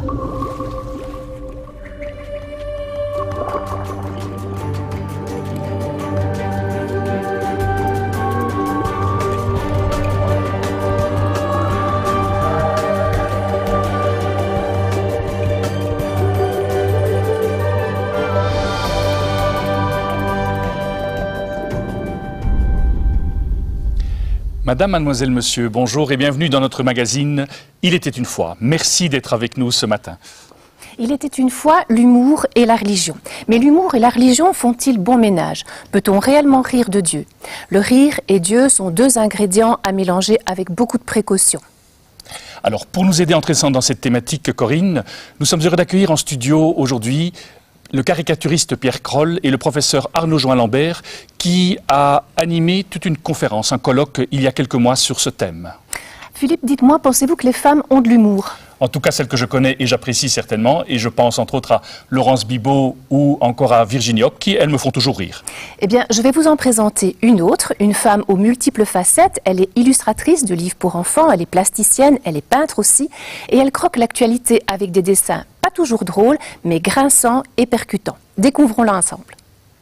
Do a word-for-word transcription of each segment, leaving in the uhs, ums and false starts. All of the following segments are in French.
Madame, mademoiselle, monsieur, bonjour et bienvenue dans notre magazine « Il était une fois ». Merci d'être avec nous ce matin. Il était une fois l'humour et la religion. Mais l'humour et la religion font-ils bon ménage? Peut-on réellement rire de Dieu? Le rire et Dieu sont deux ingrédients à mélanger avec beaucoup de précautions. Alors, pour nous aider à entrer dans cette thématique, Corinne, nous sommes heureux d'accueillir en studio aujourd'hui le caricaturiste Pierre Kroll et le professeur Arnaud Join-Lambert qui a animé toute une conférence, un colloque il y a quelques mois sur ce thème. Philippe, dites-moi, pensez-vous que les femmes ont de l'humour? En tout cas, celle que je connais et j'apprécie certainement, et je pense entre autres à Laurence Bibot ou encore à Virginie Hoc, qui, elles, me font toujours rire. Eh bien, je vais vous en présenter une autre, une femme aux multiples facettes. Elle est illustratrice de livres pour enfants, elle est plasticienne, elle est peintre aussi, et elle croque l'actualité avec des dessins pas toujours drôles, mais grinçants et percutants. Découvrons-la ensemble.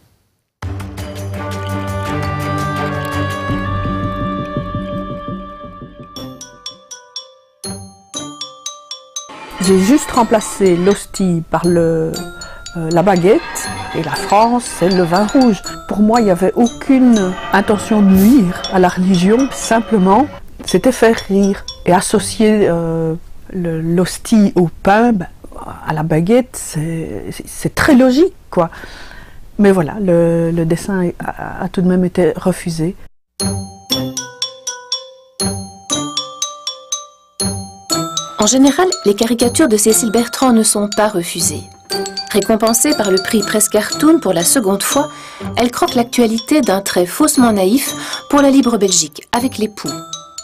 J'ai juste remplacé l'hostie par le, euh, la baguette et la France, c'est le vin rouge. Pour moi, il n'y avait aucune intention de nuire à la religion, simplement, c'était faire rire. Et associer euh, l'hostie au pain, ben, à la baguette, c'est très logique, quoi. Mais voilà, le, le dessin a, a tout de même été refusé. En général, les caricatures de Cécile Bertrand ne sont pas refusées. Récompensée par le prix Presse Cartoon pour la seconde fois, elle croque l'actualité d'un trait faussement naïf pour la Libre Belgique, avec les poux.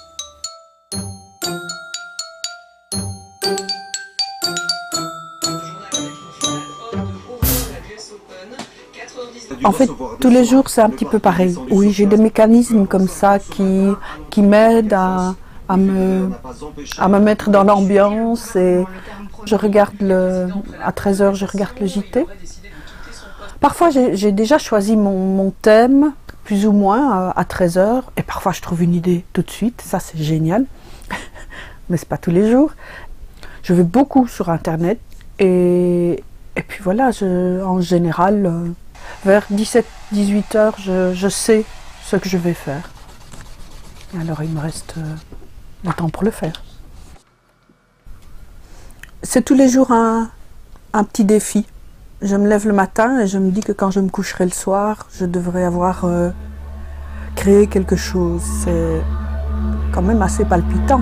En fait, tous les jours, c'est un petit peu pareil. Oui, j'ai des mécanismes comme ça qui, qui m'aident à... À me, à me mettre dans l'ambiance et je regarde le, à treize heures, je regarde le J T. Parfois, j'ai déjà choisi mon, mon thème, plus ou moins, à treize heures, et parfois je trouve une idée tout de suite, ça c'est génial, mais c'est pas tous les jours. Je vais beaucoup sur Internet et, et puis voilà, je, en général, vers dix-sept à dix-huit heures, je, je sais ce que je vais faire. Alors il me reste le temps pour le faire. C'est tous les jours un, un petit défi. Je me lève le matin et je me dis que quand je me coucherai le soir, je devrais avoir euh, créé quelque chose. C'est quand même assez palpitant.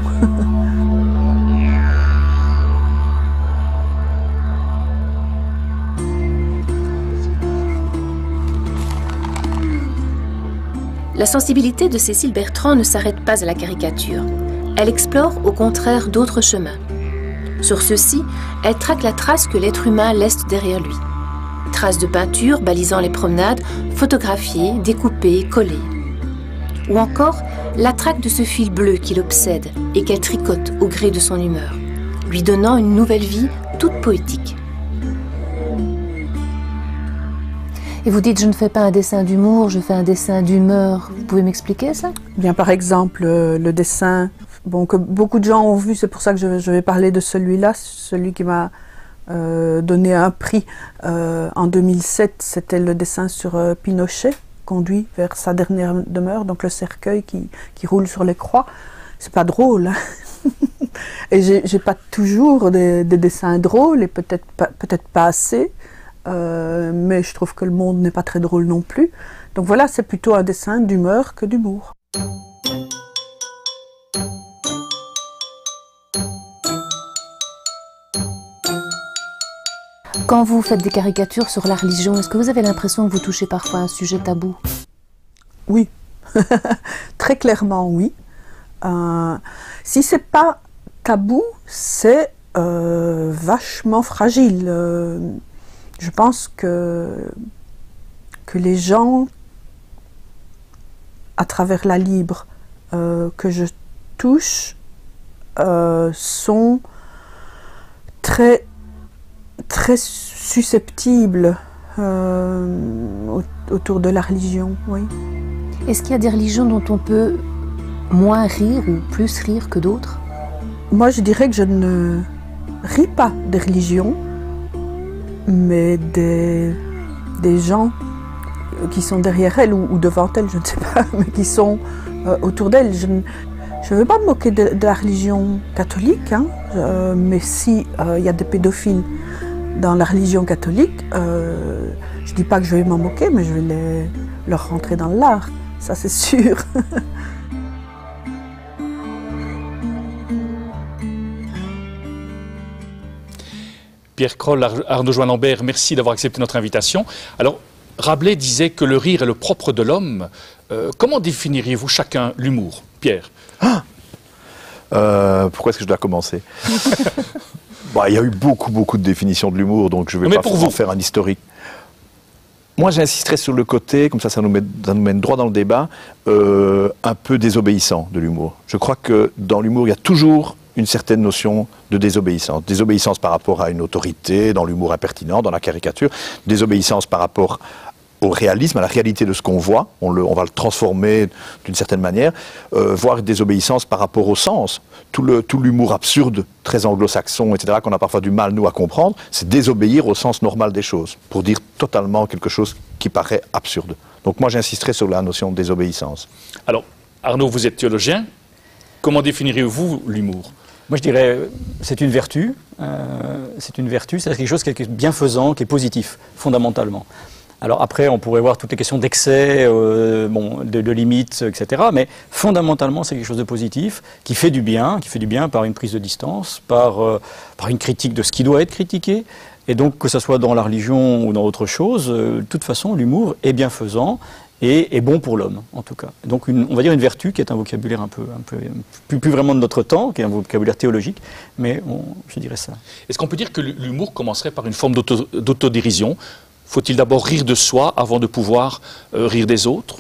La sensibilité de Cécile Bertrand ne s'arrête pas à la caricature. Elle explore au contraire d'autres chemins. Sur ceux-ci, elle traque la trace que l'être humain laisse derrière lui. Traces de peinture balisant les promenades, photographiées, découpées, collées. Ou encore, la traque de ce fil bleu qui l'obsède et qu'elle tricote au gré de son humeur, lui donnant une nouvelle vie toute poétique. Et vous dites, je ne fais pas un dessin d'humour, je fais un dessin d'humeur. Vous pouvez m'expliquer ça? Bien, par exemple, euh, le dessin bon, que beaucoup de gens ont vu, c'est pour ça que je, je vais parler de celui-là, celui qui m'a euh, donné un prix euh, en deux mille sept, c'était le dessin sur euh, Pinochet, conduit vers sa dernière demeure, donc le cercueil qui, qui roule sur les croix. C'est pas drôle, hein. Et j'ai pas toujours des, des dessins drôles, et peut-être pas, peut-être pas assez. Euh, mais je trouve que le monde n'est pas très drôle non plus. Donc voilà, c'est plutôt un dessin d'humeur que d'humour. Quand vous faites des caricatures sur la religion, est-ce que vous avez l'impression que vous touchez parfois un sujet tabou? Oui, très clairement oui. Euh, si c'est pas tabou, c'est euh, vachement fragile. Euh, Je pense que, que les gens, à travers la Libre, euh, que je touche, euh, sont très très susceptible euh, autour de la religion, oui. Est-ce qu'il y a des religions dont on peut moins rire ou plus rire que d'autres? Moi, je dirais que je ne ris pas des religions, mais des, des gens qui sont derrière elles ou, ou devant elles, je ne sais pas, mais qui sont euh, autour d'elles. Je ne je veux pas me moquer de, de la religion catholique, hein, euh, mais si euh, il y a des pédophiles dans la religion catholique, euh, je ne dis pas que je vais m'en moquer, mais je vais les, leur rentrer dans l'art, ça c'est sûr. Pierre Kroll, Arnaud Join-Lambert, merci d'avoir accepté notre invitation. Alors, Rabelais disait que le rire est le propre de l'homme. Euh, comment définiriez-vous chacun l'humour, Pierre? Ah euh, Pourquoi est-ce que je dois commencer? Bah, il y a eu beaucoup, beaucoup de définitions de l'humour, donc je ne vais pas vous faire un historique. Moi, j'insisterai sur le côté, comme ça, ça nous, met, ça nous mène droit dans le débat, euh, un peu désobéissant de l'humour. Je crois que dans l'humour, il y a toujours une certaine notion de désobéissance. Désobéissance par rapport à une autorité, dans l'humour impertinent, dans la caricature. Désobéissance par rapport au réalisme, à la réalité de ce qu'on voit. On, le, on va le transformer d'une certaine manière. Euh, voire une désobéissance par rapport au sens. Tout le, tout l'humour absurde, très anglo-saxon, et cetera, qu'on a parfois du mal, nous, à comprendre, c'est désobéir au sens normal des choses, pour dire totalement quelque chose qui paraît absurde. Donc moi, j'insisterai sur la notion de désobéissance. Alors, Arnaud, vous êtes théologien. Comment définiriez-vous l'humour? Moi, je dirais, c'est une vertu. Euh, c'est une vertu, c'est quelque chose qui est bienfaisant, qui est positif, fondamentalement. Alors après, on pourrait voir toutes les questions d'excès, euh, bon, de, de limites, et cetera. Mais fondamentalement, c'est quelque chose de positif, qui fait du bien, qui fait du bien par une prise de distance, par, euh, par une critique de ce qui doit être critiqué. Et donc, que ce soit dans la religion ou dans autre chose, euh, de toute façon, l'humour est bienfaisant. Et est bon pour l'homme, en tout cas. Donc, une, on va dire une vertu qui est un vocabulaire un peu, un peu plus, plus vraiment de notre temps, qui est un vocabulaire théologique, mais on, je dirais ça. Est-ce qu'on peut dire que l'humour commencerait par une forme d'auto, d'autodérision? Faut-il d'abord rire de soi avant de pouvoir euh, rire des autres?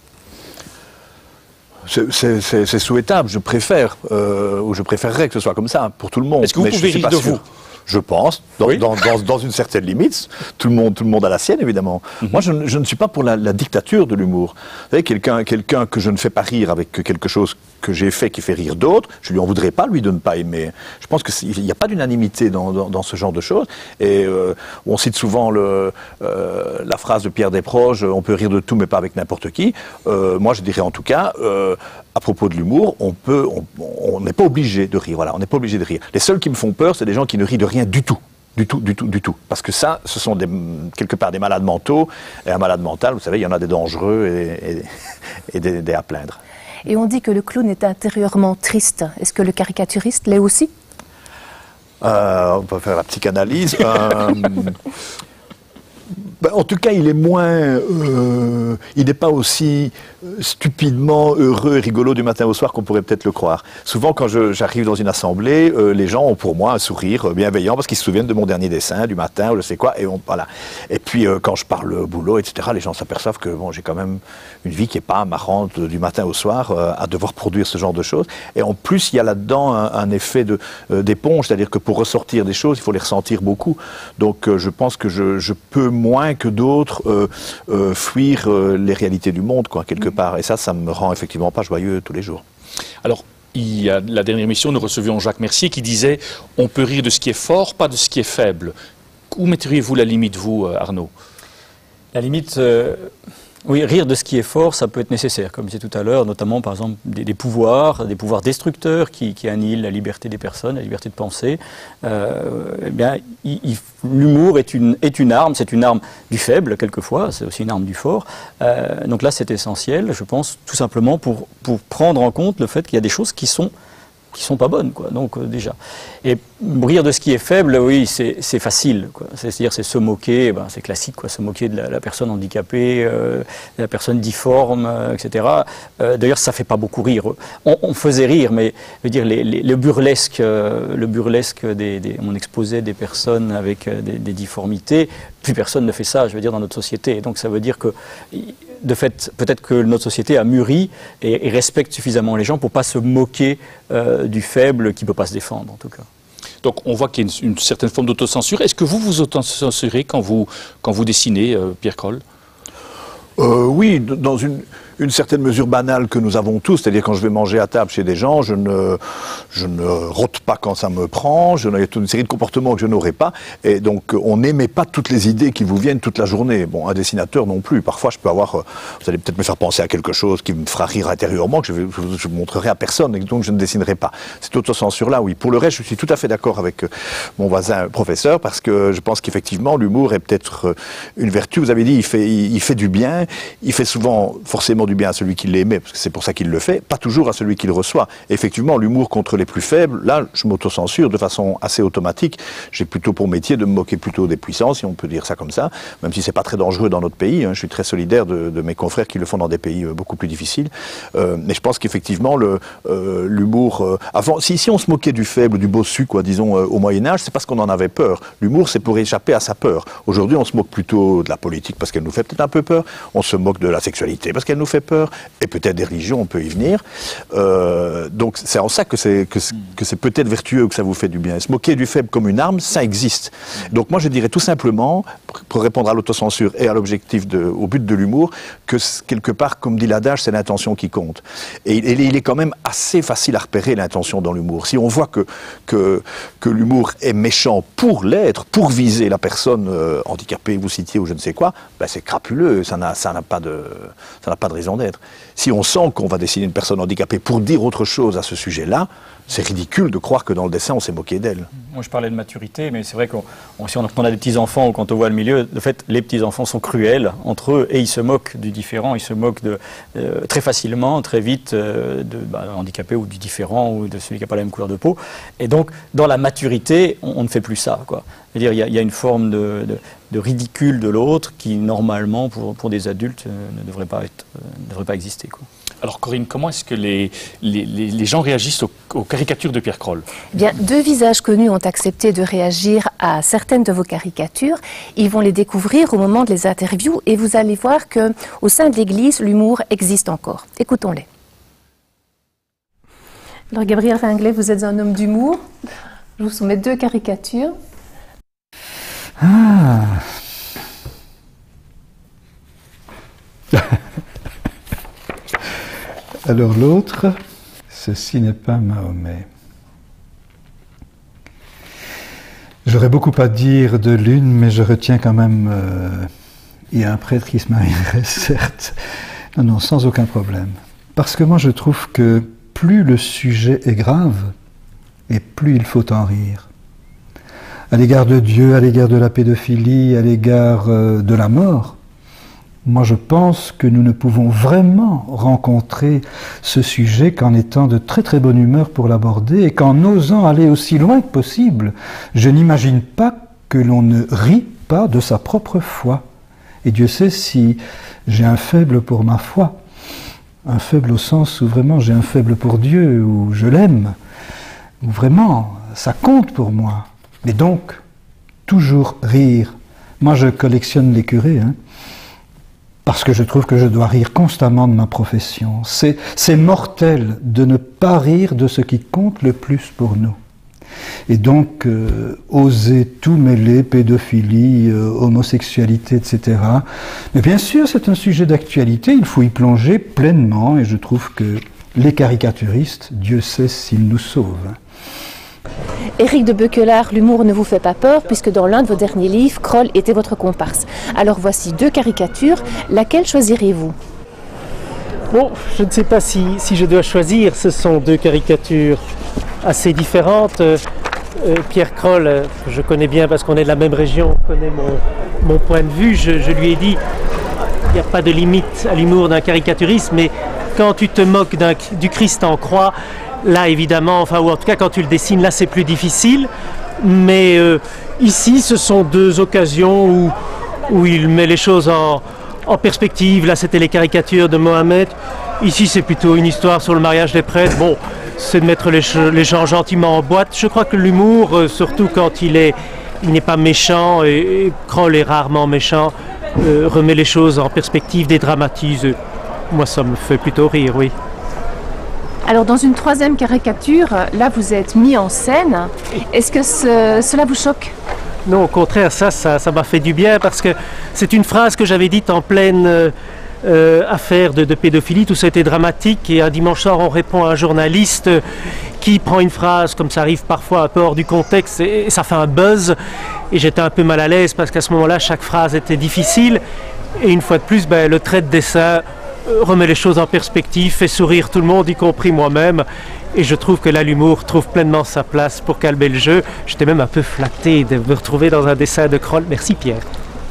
C'est souhaitable, je préfère, euh, ou je préférerais que ce soit comme ça, pour tout le monde. Est-ce que vous mais pouvez rire de sûr. vous? Je pense, dans, oui. dans, dans, dans une certaine limite. Tout le monde, tout le monde a la sienne, évidemment. Mm-hmm. Moi, je, je ne suis pas pour la, la dictature de l'humour. Vous savez, quelqu'un quelqu'un que je ne fais pas rire avec quelque chose que j'ai fait qui fait rire d'autres, je lui en voudrais pas, lui, de ne pas aimer. Je pense qu'il n'y a pas d'unanimité dans, dans, dans ce genre de choses. Et euh, on cite souvent le, euh, la phrase de Pierre Desproges, on peut rire de tout, mais pas avec n'importe qui. Euh, moi, je dirais en tout cas, euh, à propos de l'humour, on peut, on n'est pas obligé de rire. Voilà, on n'est pas obligé de rire. Les seuls qui me font peur, c'est des gens qui ne rient de rien du tout. Du tout, du tout, du tout. Parce que ça, ce sont des, quelque part des malades mentaux. Et un malade mental, vous savez, il y en a des dangereux et, et, et des, des à plaindre. Et on dit que le clown est intérieurement triste. Est-ce que le caricaturiste l'est aussi? euh, On peut faire la psychanalyse. euh, ben, en tout cas, il est moins... Euh, il n'est pas aussi stupidement heureux et rigolo du matin au soir qu'on pourrait peut-être le croire. Souvent, quand j'arrive dans une assemblée, euh, les gens ont pour moi un sourire bienveillant parce qu'ils se souviennent de mon dernier dessin, du matin, ou je sais quoi, et on, voilà. Et puis, euh, quand je parle au boulot, et cetera, les gens s'aperçoivent que bon, j'ai quand même une vie qui n'est pas marrante du matin au soir euh, à devoir produire ce genre de choses. Et en plus, il y a là-dedans un, un effet de, euh, d'éponge, c'est-à-dire que pour ressortir des choses, il faut les ressentir beaucoup. Donc, euh, je pense que je, je peux moins que d'autres euh, euh, fuir euh, les réalités du monde, quoi, quelque part. Et ça, ça me rend effectivement pas joyeux tous les jours. Alors, il y a la dernière émission, nous recevions Jacques Mercier qui disait « On peut rire de ce qui est fort, pas de ce qui est faible ». Où mettriez-vous la limite, vous, Arnaud? La limite... Euh... Oui, rire de ce qui est fort, ça peut être nécessaire, comme je disais tout à l'heure, notamment par exemple des, des pouvoirs, des pouvoirs destructeurs qui, qui annihilent la liberté des personnes, la liberté de penser. Euh, eh bien, l'humour est une, est une arme, c'est une arme du faible quelquefois, c'est aussi une arme du fort. Euh, donc là, c'est essentiel, je pense, tout simplement pour, pour prendre en compte le fait qu'il y a des choses qui sont qui sont pas bonnes, quoi. Donc euh, déjà. Et rire de ce qui est faible, oui, c'est facile, quoi. C'est-à-dire, c'est se moquer, ben, c'est classique, quoi, se moquer de la, la personne handicapée, euh, de la personne difforme, euh, et cetera. Euh, D'ailleurs, ça fait pas beaucoup rire. On, on faisait rire, mais je veux dire, les, les, le burlesque, euh, le burlesque des, des, on exposait des personnes avec euh, des, des difformités. Plus personne ne fait ça, je veux dire, dans notre société. Donc ça veut dire que, de fait, peut-être que notre société a mûri et, et respecte suffisamment les gens pour ne pas se moquer euh, du faible qui ne peut pas se défendre, en tout cas. Donc on voit qu'il y a une, une certaine forme d'autocensure. Est-ce que vous vous autocensurez quand vous, quand vous dessinez, euh, Pierre Kroll? euh, Oui, dans une... une certaine mesure banale que nous avons tous, c'est-à-dire quand je vais manger à table chez des gens, je ne, je ne rote pas quand ça me prend, je, il y a toute une série de comportements que je n'aurais pas, et donc on n'émet pas toutes les idées qui vous viennent toute la journée. Bon, un dessinateur non plus, parfois je peux avoir, vous allez peut-être me faire penser à quelque chose qui me fera rire intérieurement, que je ne je, je montrerai à personne, et donc je ne dessinerai pas. Cette autocensure-là, oui. Pour le reste, je suis tout à fait d'accord avec mon voisin professeur, parce que je pense qu'effectivement, l'humour est peut-être une vertu. Vous avez dit, il fait, il, il fait du bien, il fait souvent forcément du bien à celui qui l'émet, parce que c'est pour ça qu'il le fait, pas toujours à celui qui le reçoit. Et effectivement, l'humour contre les plus faibles, là, je m'autocensure de façon assez automatique. J'ai plutôt pour métier de me moquer plutôt des puissants, si on peut dire ça comme ça, même si c'est pas très dangereux dans notre pays. Hein. Je suis très solidaire de, de mes confrères qui le font dans des pays euh, beaucoup plus difficiles. Euh, mais je pense qu'effectivement, le, euh, l'humour... Euh, avant, si, si on se moquait du faible, du bossu, quoi, disons, euh, au Moyen-Âge, c'est parce qu'on en avait peur. L'humour, c'est pour échapper à sa peur. Aujourd'hui, on se moque plutôt de la politique parce qu'elle nous fait peut-être un peu peur. On se moque de la sexualité parce qu'elle nous fait peur. Et peut-être des religions, on peut y venir. Euh, donc c'est en ça que c'est que c'est, que c'est peut-être vertueux, que ça vous fait du bien. Et se moquer du faible comme une arme, ça existe. Donc moi je dirais tout simplement, pour répondre à l'autocensure et à l'objectif, de, au but de l'humour, que quelque part, comme dit l'adage, c'est l'intention qui compte. Et, et il est quand même assez facile à repérer l'intention dans l'humour. Si on voit que, que, que l'humour est méchant pour l'être, pour viser la personne euh, handicapée, vous citiez ou je ne sais quoi, ben c'est crapuleux, ça n'a, ça n'a pas de, ça n'a pas de raison d'être. Si on sent qu'on va dessiner une personne handicapée pour dire autre chose à ce sujet-là, c'est ridicule de croire que dans le dessin, on s'est moqué d'elle. Moi, je parlais de maturité, mais c'est vrai que si on, on a des petits-enfants ou quand on voit le milieu, de fait, les petits-enfants sont cruels entre eux et ils se moquent du différent, ils se moquent de, euh, très facilement, très vite, euh, de bah, handicapé ou du différent ou de celui qui n'a pas la même couleur de peau. Et donc, dans la maturité, on, on ne fait plus ça, quoi. C'est-à-dire, il y, y a une forme de, de, de ridicule de l'autre qui, normalement, pour, pour des adultes, euh, ne devrait pas être, euh, ne devrait pas exister, quoi. Alors Corinne, comment est-ce que les, les, les gens réagissent aux, aux caricatures de Pierre Kroll? Eh bien, deux visages connus ont accepté de réagir à certaines de vos caricatures. Ils vont les découvrir au moment de les interviews et vous allez voir qu'au sein de l'Église, l'humour existe encore. Écoutons-les. Alors Gabriel Ringlet, vous êtes un homme d'humour. Je vous soumets deux caricatures. Ah. Alors l'autre, ceci n'est pas Mahomet. J'aurais beaucoup à dire de l'une, mais je retiens quand même... Euh, il y a un prêtre qui se marierait, certes. Non, non, sans aucun problème. Parce que moi je trouve que plus le sujet est grave, et plus il faut en rire. À l'égard de Dieu, à l'égard de la pédophilie, à l'égard euh, de la mort, moi je pense que nous ne pouvons vraiment rencontrer ce sujet qu'en étant de très très bonne humeur pour l'aborder et qu'en osant aller aussi loin que possible. Je n'imagine pas que l'on ne rit pas de sa propre foi. Et Dieu sait si j'ai un faible pour ma foi. Un faible au sens où vraiment j'ai un faible pour Dieu, où je l'aime, où vraiment ça compte pour moi. Mais donc, toujours rire. Moi je collectionne les curés, hein. Parce que je trouve que je dois rire constamment de ma profession. C'est, c'est mortel de ne pas rire de ce qui compte le plus pour nous. Et donc, euh, oser tout mêler, pédophilie, euh, homosexualité, et cetera. Mais bien sûr, c'est un sujet d'actualité, il faut y plonger pleinement, et je trouve que les caricaturistes, Dieu sait s'ils nous sauvent. Éric de Beuquelard, l'humour ne vous fait pas peur puisque dans l'un de vos derniers livres, Kroll était votre comparse. Alors voici deux caricatures, laquelle choisirez-vous? Bon, je ne sais pas si, si je dois choisir, ce sont deux caricatures assez différentes. Euh, Pierre Kroll, euh, je connais bien parce qu'on est de la même région, connaît mon, mon point de vue. Je, je lui ai dit, il n'y a pas de limite à l'humour d'un caricaturiste, mais quand tu te moques d'un, du Christ en croix, là, évidemment, enfin, ou en tout cas, quand tu le dessines, là, c'est plus difficile. Mais euh, ici, ce sont deux occasions où, où il met les choses en, en perspective. Là, c'était les caricatures de Mohamed. Ici, c'est plutôt une histoire sur le mariage des prêtres. Bon, c'est de mettre les, les gens gentiment en boîte. Je crois que l'humour, euh, surtout quand il est, il n'est pas méchant, et, et Kroll est rarement méchant, euh, remet les choses en perspective, dédramatise. Moi, ça me fait plutôt rire, oui. Alors dans une troisième caricature, là vous êtes mis en scène. Est-ce que ce, cela vous choque? Non, au contraire, ça, ça, ça m'a fait du bien parce que c'est une phrase que j'avais dite en pleine euh, affaire de, de pédophilie. Tout ça était dramatique et un dimanche soir, on répond à un journaliste qui prend une phrase, comme ça arrive parfois un peu hors du contexte, et, et ça fait un buzz. Et j'étais un peu mal à l'aise parce qu'à ce moment-là, chaque phrase était difficile. Et une fois de plus, ben, le trait de dessin remet les choses en perspective, fait sourire tout le monde, y compris moi-même. Et je trouve que là, l'humour trouve pleinement sa place pour calmer le jeu. J'étais même un peu flatté de me retrouver dans un dessin de Kroll. Merci Pierre.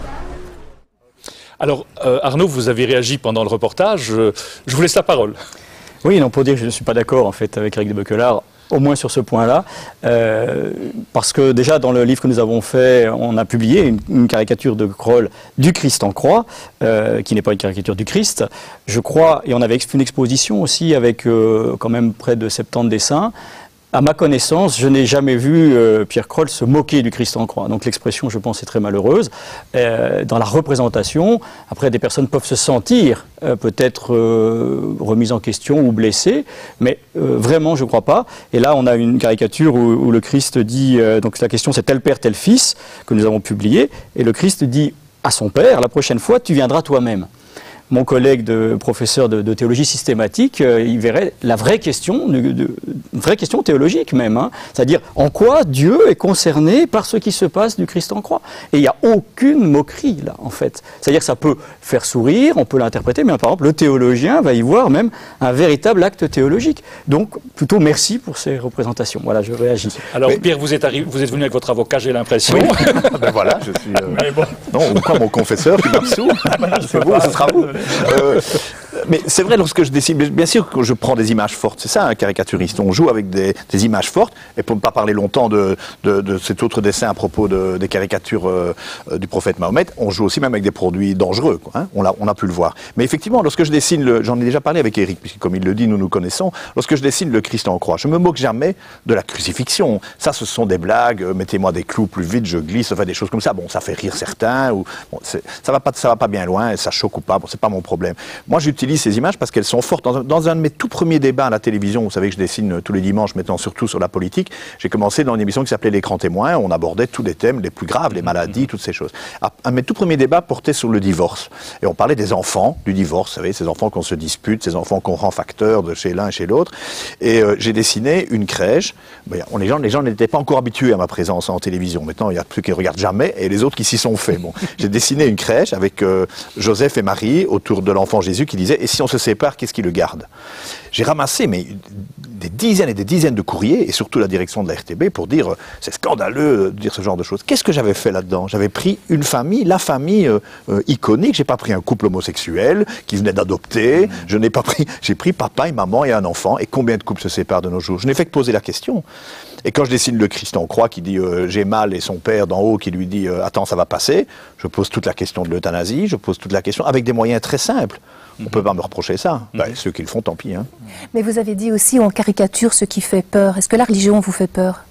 Alors euh, Arnaud, vous avez réagi pendant le reportage. Je, je vous laisse la parole. Oui, non, pour dire que je ne suis pas d'accord en fait avec Eric de Beuquelard, au moins sur ce point-là, euh, parce que déjà dans le livre que nous avons fait, on a publié une, une caricature de Kroll du Christ en croix, euh, qui n'est pas une caricature du Christ, je crois, et on avait fait une exposition aussi avec euh, quand même près de soixante-dix dessins. À ma connaissance, je n'ai jamais vu euh, Pierre Kroll se moquer du Christ en croix. Donc l'expression, je pense, est très malheureuse. Euh, dans la représentation, après, des personnes peuvent se sentir euh, peut-être euh, remises en question ou blessées, mais euh, vraiment, je ne crois pas. Et là, on a une caricature où, où le Christ dit, euh, donc la question c'est tel père, tel fils, que nous avons publié, et le Christ dit à son père, la prochaine fois, tu viendras toi-même. Mon collègue de professeur de, de théologie systématique, euh, il verrait la vraie question, de, de, une vraie question théologique même, hein, c'est-à-dire en quoi Dieu est concerné par ce qui se passe du Christ en croix. Et il n'y a aucune moquerie là, en fait. C'est-à-dire que ça peut faire sourire, on peut l'interpréter, mais par exemple le théologien va y voir même un véritable acte théologique. Donc plutôt merci pour ces représentations. Voilà, je réagis. Alors mais, Pierre, vous êtes, arrivé, vous êtes venu avec votre avocat, j'ai l'impression. Oui. Ben voilà, je suis... Euh... Mais bon. Non, ou quoi, mon confesseur qui m'absout. C'est vous, ce sera vous. Euh, mais c'est vrai, lorsque je dessine, bien sûr que je prends des images fortes, c'est ça un caricaturiste, on joue avec des, des images fortes, et pour ne pas parler longtemps de, de, de cet autre dessin à propos de, des caricatures euh, du prophète Mahomet, on joue aussi même avec des produits dangereux, quoi, hein, on, a, on a pu le voir. Mais effectivement, lorsque je dessine, j'en ai déjà parlé avec Eric, puisque comme il le dit, nous nous connaissons, lorsque je dessine le Christ en croix, je me moque jamais de la crucifixion, ça ce sont des blagues, euh, mettez-moi des clous plus vite, je glisse, enfin des choses comme ça, bon ça fait rire certains, ou, bon, ça va pas, ça va pas bien loin, ça choque ou pas, bon, c'est pas mon problème. Moi, j'utilise ces images parce qu'elles sont fortes. Dans un, dans un de mes tout premiers débats à la télévision, vous savez que je dessine tous les dimanches, maintenant surtout sur la politique, j'ai commencé dans une émission qui s'appelait L'écran témoin, on abordait tous les thèmes les plus graves, les maladies, toutes ces choses. Un de mes tout premiers débats portait sur le divorce. Et on parlait des enfants, du divorce, vous savez, ces enfants qu'on se dispute, ces enfants qu'on rend facteurs de chez l'un et chez l'autre. Et euh, j'ai dessiné une crèche. Ben, on, les gens les gens n'étaient pas encore habitués à ma présence en télévision. Maintenant, il y a ceux qui ne regardent jamais et les autres qui s'y sont faits. Bon, j'ai dessiné une crèche avec euh, Joseph et Marie autour de l'enfant Jésus qui disait « Et si on se sépare, qu'est-ce qui le garde ?» J'ai ramassé mais, des dizaines et des dizaines de courriers, et surtout la direction de la R T B, pour dire euh, « C'est scandaleux de dire ce genre de choses. » Qu'est-ce que j'avais fait là-dedans? J'avais pris une famille, la famille euh, euh, iconique. J'ai pas pris un couple homosexuel qui venait d'adopter. Mmh. Je n'ai pas pris... J'ai pris papa et maman et un enfant. Et combien de couples se séparent de nos jours? Je n'ai fait que poser la question. Et quand je dessine le Christ en croix qui dit euh, « j'ai mal » et son père d'en haut qui lui dit euh, « attends, ça va passer », je pose toute la question de l'euthanasie, je pose toute la question avec des moyens très simples. On ne peut pas me reprocher ça. Ben, mmh. Ceux qui le font, tant pis. Hein. Mais vous avez dit aussi, on caricature ce qui fait peur. Est-ce que la religion vous fait peur?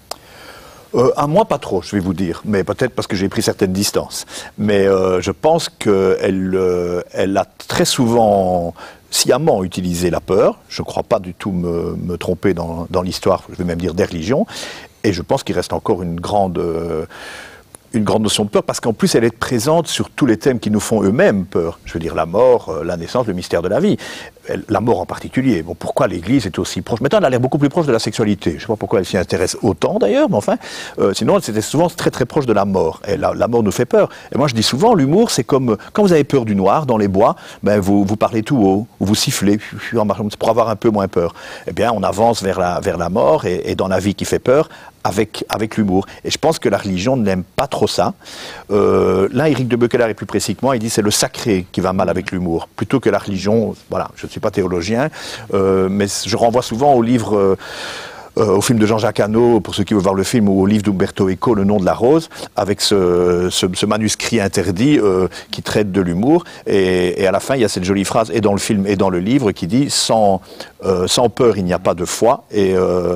Euh, à moi, pas trop, je vais vous dire, mais peut-être parce que j'ai pris certaines distances. Mais euh, je pense qu'elle euh, elle a très souvent sciemment utilisé la peur. Je ne crois pas du tout me, me tromper dans, dans l'histoire, je vais même dire des religions. Et je pense qu'il reste encore une grande... Euh, une grande notion de peur, parce qu'en plus elle est présente sur tous les thèmes qui nous font eux-mêmes peur. Je veux dire la mort, la naissance, le mystère de la vie. La mort en particulier. Bon, pourquoi l'Église est aussi proche? Maintenant, elle a l'air beaucoup plus proche de la sexualité. Je ne sais pas pourquoi elle s'y intéresse autant d'ailleurs, mais enfin, euh, sinon, c'était souvent très très proche de la mort. Et la, la mort nous fait peur. Et moi, je dis souvent, l'humour, c'est comme quand vous avez peur du noir dans les bois, ben vous vous parlez tout haut, ou vous sifflez pour avoir un peu moins peur. Eh bien, on avance vers la vers la mort et, et dans la vie qui fait peur. Avec, avec l'humour. Et je pense que la religion n'aime pas trop ça. Euh, là, Éric de Beuquelard est plus précis que moi, il dit c'est le sacré qui va mal avec l'humour, plutôt que la religion. Voilà, je ne suis pas théologien, euh, mais je renvoie souvent au livre... Euh, Euh, au film de Jean-Jacques Hano, pour ceux qui veulent voir le film, ou au livre d'Umberto Eco, Le nom de la rose, avec ce, ce, ce manuscrit interdit euh, qui traite de l'humour. Et, et à la fin, il y a cette jolie phrase, et dans le film et dans le livre, qui dit « Sans, euh, sans peur, il n'y a pas de foi ». Et euh,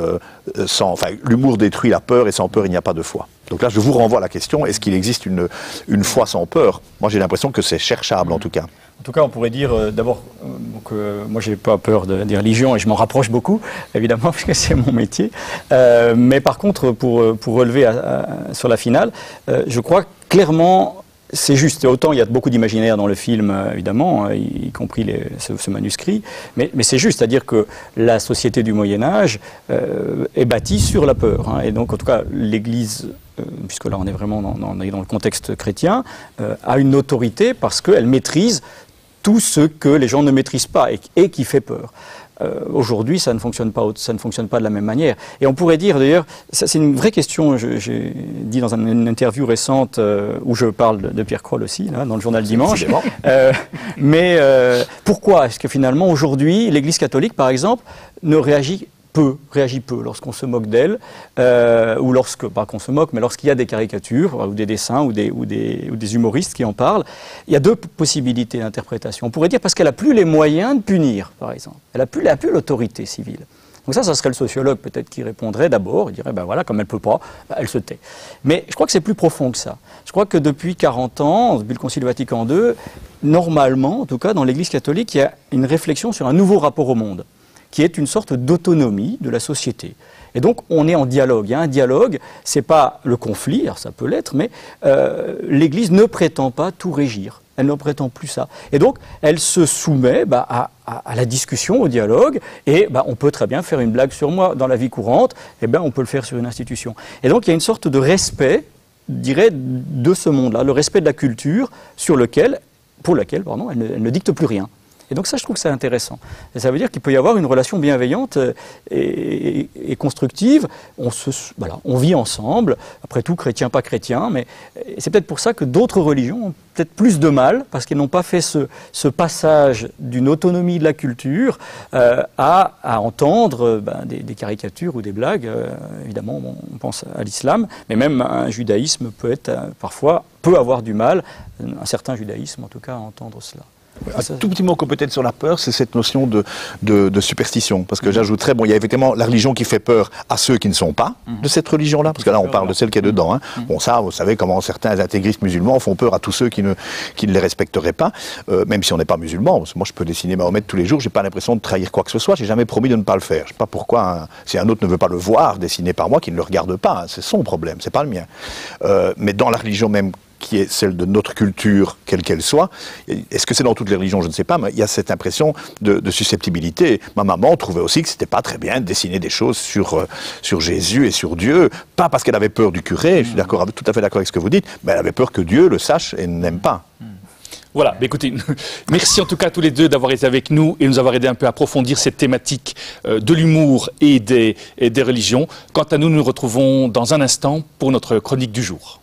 sans, enfin, l'humour détruit la peur et sans peur il n'y a pas de foi. Donc là, je vous renvoie à la question, est-ce qu'il existe une, une foi sans peur? Moi, j'ai l'impression que c'est cherchable, en tout cas. En tout cas, on pourrait dire, euh, d'abord, euh, que euh, moi, j'ai pas peur de, des religions et je m'en rapproche beaucoup, évidemment, parce que c'est mon métier. Euh, mais par contre, pour, pour relever à, à, sur la finale, euh, je crois clairement... C'est juste, autant il y a beaucoup d'imaginaire dans le film, évidemment, y, y compris les, ce, ce manuscrit, mais, mais c'est juste, c'est-à-dire que la société du Moyen-Âge euh, est bâtie sur la peur. Hein, et donc, en tout cas, l'Église, euh, puisque là on est vraiment dans, dans, dans le contexte chrétien, euh, a une autorité parce qu'elle maîtrise tout ce que les gens ne maîtrisent pas et, et qui fait peur. Euh, Aujourd'hui, ça ne fonctionne pas, ça ne fonctionne pas de la même manière. Et on pourrait dire, d'ailleurs, c'est une vraie question. J'ai dit dans une interview récente euh, où je parle de, de Pierre Kroll aussi, là, dans le journal Dimanche. Euh, mais euh, pourquoi est-ce que finalement aujourd'hui, l'Église catholique, par exemple, ne réagit peu, réagit peu lorsqu'on se moque d'elle, euh, ou lorsque, pas qu'on se moque, mais lorsqu'il y a des caricatures, ou des dessins, ou des, ou, des, ou des humoristes qui en parlent, il y a deux possibilités d'interprétation. On pourrait dire parce qu'elle n'a plus les moyens de punir, par exemple. Elle n'a plus, plus l'autorité civile. Donc ça, ça serait le sociologue peut-être qui répondrait d'abord, il dirait, ben voilà, comme elle ne peut pas, ben elle se tait. Mais je crois que c'est plus profond que ça. Je crois que depuis quarante ans, depuis le Concile Vatican deux, normalement, en tout cas dans l'Église catholique, il y a une réflexion sur un nouveau rapport au monde, qui est une sorte d'autonomie de la société. Et donc, on est en dialogue. Il y a un dialogue, ce n'est pas le conflit, alors ça peut l'être, mais euh, l'Église ne prétend pas tout régir. Elle ne prétend plus ça. Et donc, elle se soumet bah, à, à, à la discussion, au dialogue, et bah, on peut très bien faire une blague sur moi dans la vie courante, et bien on peut le faire sur une institution. Et donc, il y a une sorte de respect, je dirais, de ce monde-là, le respect de la culture, sur lequel, pour laquelle pardon, elle ne, elle ne dicte plus rien. Et donc ça, je trouve que c'est intéressant. Et ça veut dire qu'il peut y avoir une relation bienveillante et, et, et constructive. On, se, voilà, on vit ensemble, après tout, chrétien, pas chrétien, mais c'est peut-être pour ça que d'autres religions ont peut-être plus de mal, parce qu'elles n'ont pas fait ce, ce passage d'une autonomie de la culture euh, à, à entendre ben, des, des caricatures ou des blagues. Euh, évidemment, on pense à l'islam, mais même un judaïsme peut être, euh, parfois, peut avoir du mal, un certain judaïsme en tout cas, à entendre cela. Un tout petit mot peut-être sur la peur, c'est cette notion de, de, de superstition. Parce que mmh. j'ajouterais, bon, il y a effectivement la religion qui fait peur à ceux qui ne sont pas mmh. de cette religion-là. Parce que là, on parle de celle qui est dedans. Hein. Mmh. Bon, ça, vous savez comment certains intégristes musulmans font peur à tous ceux qui ne, qui ne les respecteraient pas, euh, même si on n'est pas musulman. Parce que moi, je peux dessiner Mahomet tous les jours, j'ai pas l'impression de trahir quoi que ce soit. J'ai jamais promis de ne pas le faire. Je sais pas pourquoi, hein, si un autre ne veut pas le voir dessiné par moi, qu'il ne le regarde pas. Hein, c'est son problème, c'est pas le mien. Euh, mais dans la religion même, qui est celle de notre culture, quelle qu'elle soit. Est-ce que c'est dans toutes les religions? Je ne sais pas, mais il y a cette impression de, de susceptibilité. Ma maman trouvait aussi que c'était pas très bien de dessiner des choses sur, euh, sur Jésus et sur Dieu, pas parce qu'elle avait peur du curé, je suis d'accord, tout à fait d'accord avec ce que vous dites, mais elle avait peur que Dieu le sache et n'aime pas. Voilà, bah écoutez, merci en tout cas à tous les deux d'avoir été avec nous et nous avoir aidé un peu à approfondir cette thématique euh, de l'humour et des, et des religions. Quant à nous, nous nous retrouvons dans un instant pour notre chronique du jour.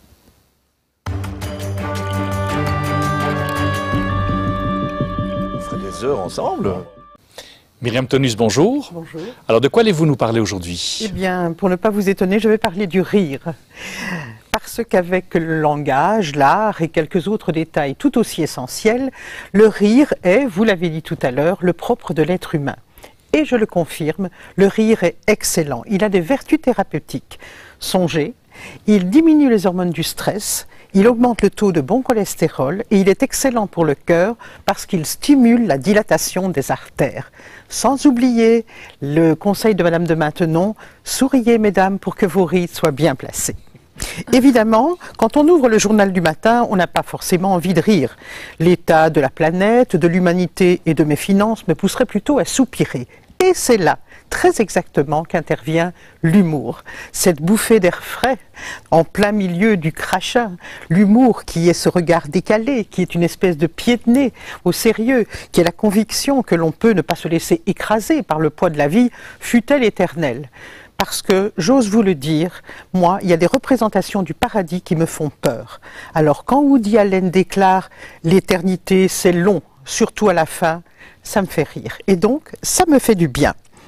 Heures ensemble. Myriam Tonus, bonjour. Bonjour. Alors, de quoi allez-vous nous parler aujourd'hui? Eh bien, pour ne pas vous étonner, je vais parler du rire. Parce qu'avec le langage, l'art et quelques autres détails tout aussi essentiels, le rire est, vous l'avez dit tout à l'heure, le propre de l'être humain. Et je le confirme, le rire est excellent. Il a des vertus thérapeutiques. Songez, il diminue les hormones du stress, il augmente le taux de bon cholestérol et il est excellent pour le cœur parce qu'il stimule la dilatation des artères. Sans oublier le conseil de Madame de Maintenon, souriez mesdames pour que vos rides soient bien placés. Évidemment, quand on ouvre le journal du matin, on n'a pas forcément envie de rire. L'état de la planète, de l'humanité et de mes finances me pousserait plutôt à soupirer. Et c'est là, très exactement, qu'intervient l'humour. Cette bouffée d'air frais, en plein milieu du crachat. L'humour qui est ce regard décalé, qui est une espèce de pied de nez au sérieux, qui est la conviction que l'on peut ne pas se laisser écraser par le poids de la vie, fût-elle éternelle. Parce que, j'ose vous le dire, moi, il y a des représentations du paradis qui me font peur. Alors quand Woody Allen déclare « l'éternité, c'est long, surtout à la fin », ça me fait rire. Et donc, ça me fait du bien.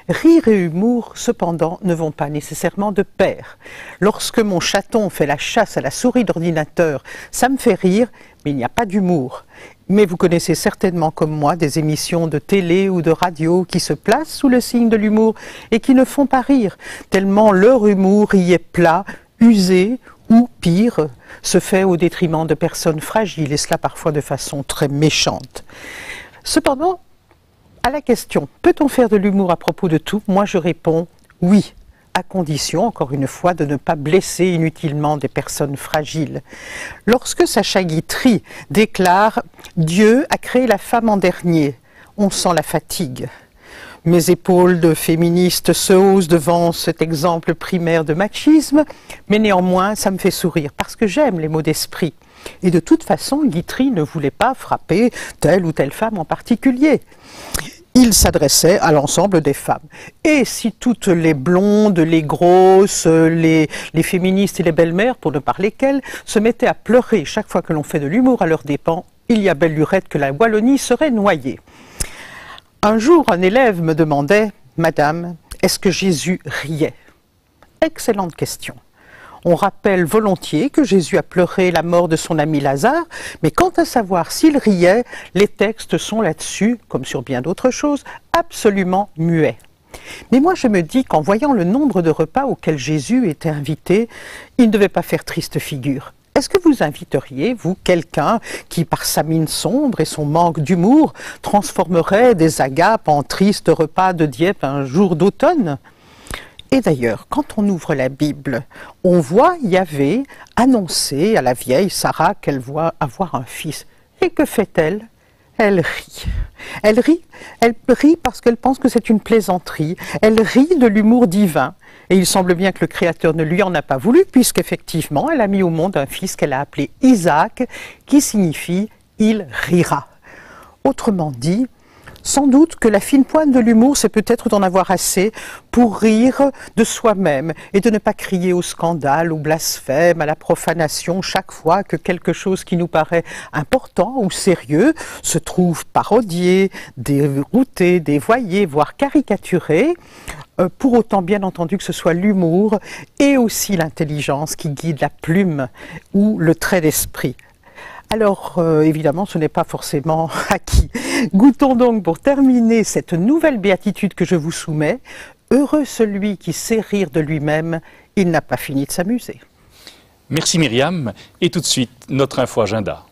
Rire et humour, cependant, ne vont pas nécessairement de pair. Lorsque mon chaton fait la chasse à la souris d'ordinateur, ça me fait rire, mais il n'y a pas d'humour. Mais vous connaissez certainement comme moi des émissions de télé ou de radio qui se placent sous le signe de l'humour et qui ne font pas rire, tellement leur humour y est plat, usé ou, pire, se fait au détriment de personnes fragiles, et cela parfois de façon très méchante. Cependant, à la question « Peut-on faire de l'humour à propos de tout ?» moi je réponds « Oui », à condition, encore une fois, de ne pas blesser inutilement des personnes fragiles. Lorsque Sacha Guitry déclare « Dieu a créé la femme en dernier », on sent la fatigue. Mes épaules de féministe se haussent devant cet exemple primaire de machisme, mais néanmoins ça me fait sourire parce que j'aime les mots d'esprit. Et de toute façon, Guitry ne voulait pas frapper telle ou telle femme en particulier. Il s'adressait à l'ensemble des femmes. Et si toutes les blondes, les grosses, les, les féministes et les belles-mères, pour ne parler qu'elles, se mettaient à pleurer chaque fois que l'on fait de l'humour à leurs dépens, il y a belle lurette que la Wallonie serait noyée. Un jour, un élève me demandait « Madame, est-ce que Jésus riait ?» Excellente question. On rappelle volontiers que Jésus a pleuré la mort de son ami Lazare, mais quant à savoir s'il riait, les textes sont là-dessus, comme sur bien d'autres choses, absolument muets. Mais moi je me dis qu'en voyant le nombre de repas auxquels Jésus était invité, il ne devait pas faire triste figure. Est-ce que vous inviteriez, vous, quelqu'un qui, par sa mine sombre et son manque d'humour, transformerait des agapes en tristes repas de Dieppe un jour d'automne ? Et d'ailleurs, quand on ouvre la Bible, on voit Yahvé annoncer à la vieille Sarah qu'elle voit avoir un fils. Et que fait-elle? Elle rit. Elle rit, elle rit parce qu'elle pense que c'est une plaisanterie. Elle rit de l'humour divin. Et il semble bien que le Créateur ne lui en a pas voulu, puisqu'effectivement, elle a mis au monde un fils qu'elle a appelé Isaac, qui signifie « il rira ». Autrement dit, sans doute que la fine pointe de l'humour, c'est peut-être d'en avoir assez pour rire de soi-même et de ne pas crier au scandale, au blasphème, à la profanation chaque fois que quelque chose qui nous paraît important ou sérieux se trouve parodié, dérouté, dévoyé, voire caricaturé, euh, pour autant bien entendu que ce soit l'humour et aussi l'intelligence qui guide la plume ou le trait d'esprit. Alors, euh, évidemment, ce n'est pas forcément acquis. Goûtons donc, pour terminer cette nouvelle béatitude que je vous soumets, « Heureux celui qui sait rire de lui-même, il n'a pas fini de s'amuser ». Merci Myriam. Et tout de suite, notre info agenda.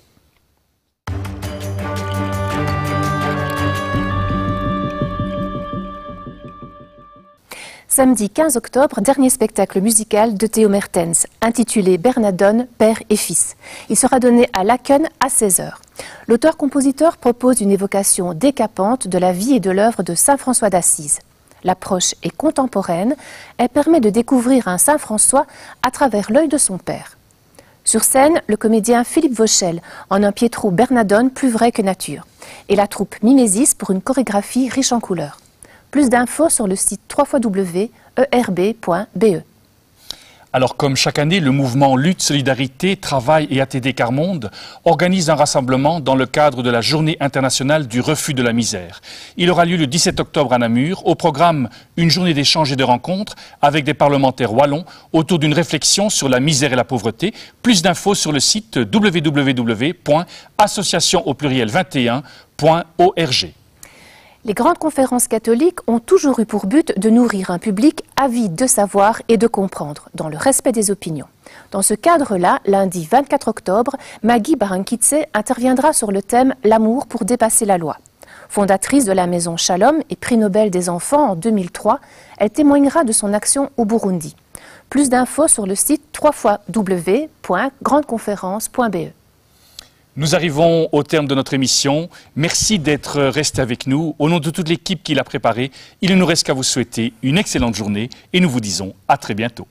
Samedi quinze octobre, dernier spectacle musical de Théo Mertens, intitulé Bernadone, père et fils. Il sera donné à Laken à seize heures. L'auteur-compositeur propose une évocation décapante de la vie et de l'œuvre de saint François d'Assise. L'approche est contemporaine, elle permet de découvrir un saint François à travers l'œil de son père. Sur scène, le comédien Philippe Vauchel en un Pietro Bernadone plus vrai que nature. Et la troupe Mimesis pour une chorégraphie riche en couleurs. Plus d'infos sur le site w w w point e r b point b e. Alors, comme chaque année, le mouvement Lutte, Solidarité, Travail et A T D Carmonde organise un rassemblement dans le cadre de la Journée internationale du refus de la misère. Il aura lieu le dix-sept octobre à Namur. Au programme, une journée d'échange et de rencontres avec des parlementaires wallons autour d'une réflexion sur la misère et la pauvreté. Plus d'infos sur le site w w w point association au pluriel vingt et un point org. Les grandes conférences catholiques ont toujours eu pour but de nourrir un public avide de savoir et de comprendre, dans le respect des opinions. Dans ce cadre-là, lundi vingt-quatre octobre, Maggie Barankitse interviendra sur le thème « L'amour pour dépasser la loi ». Fondatrice de la maison Shalom et prix Nobel des enfants en deux mille trois, elle témoignera de son action au Burundi. Plus d'infos sur le site w w w point grande conférence point b e. Nous arrivons au terme de notre émission. Merci d'être resté avec nous. Au nom de toute l'équipe qui l'a préparée, il ne nous reste qu'à vous souhaiter une excellente journée et nous vous disons à très bientôt.